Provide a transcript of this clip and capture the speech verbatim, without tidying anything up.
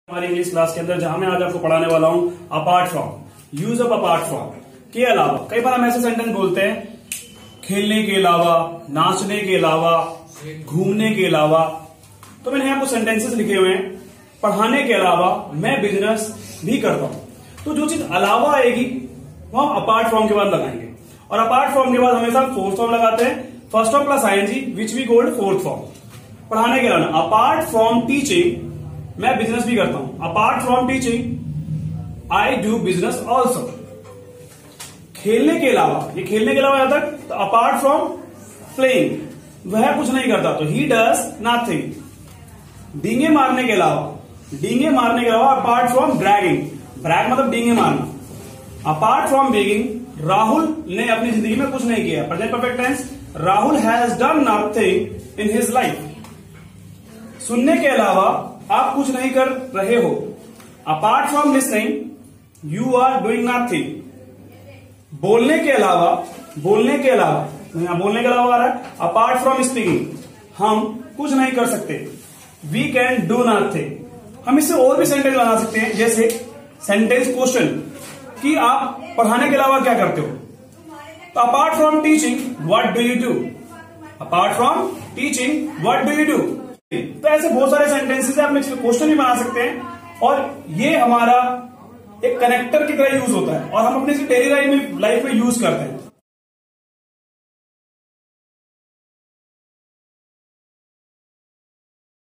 हमारी English class के अंदर जहां मैं आज आपको पढ़ाने वाला हूं apart from, use of apart from के अलावा। कई बार हम ऐसे सेंटेंस बोलते हैं खेलने के अलावा, नाचने के अलावा, घूमने के अलावा। तो मैंने यहाँ कुछ सेंटेंसेस लिखे हुए हैं। पढ़ाने के अलावा मैं बिजनेस भी करता हूं। तो जो चीज अलावा आएगी वो हम अपार्ट फ्रॉम के बाद लगाएंगे, और अपार्ट फ्रॉम के बाद हमेशा फोर्थ फॉर्म लगाते हैं, first form plus ING which we called fourth form. पढ़ाने के अलावा अपार्ट फ्रॉम टीचिंग मैं बिजनेस भी करता हूं। Apart from teaching I do business also. खेलने के अलावा, ये खेलने के अलावा आता है, तो अपार्ट फ्रॉम प्लेइंग वह कुछ नहीं करता, तो ही डज नथिंग। डींगे मारने के अलावा, डींगे मारने के अलावा अपार्ट फ्रॉम ड्रैगिंग, ड्रैग मतलब डींगे मारना। अपार्ट फ्रॉम बेगिंग राहुल ने अपनी जिंदगी में कुछ नहीं किया। Present perfect tense, Rahul has done nothing in his life. सुनने के अलावा आप कुछ नहीं कर रहे हो। Apart from listening you are doing nothing. बोलने के अलावा, बोलने के अलावा यहां बोलने के अलावा आ रहा है, अपार्ट फ्रॉम स्पीकिंग हम कुछ नहीं कर सकते। We can do nothing. हम इससे और भी सेंटेंस बना सकते हैं, जैसे सेंटेंस क्वेश्चन कि आप पढ़ाने के अलावा क्या करते हो। तो apart from teaching what do you do. Apart from teaching what do you do. तो ऐसे बहुत सारे सेंटेंसेस है, आप क्वेश्चन भी बना सकते हैं, और ये हमारा एक कनेक्टर की तरह यूज होता है, और हम अपने डेली लाइफ में लाइफ में यूज करते हैं।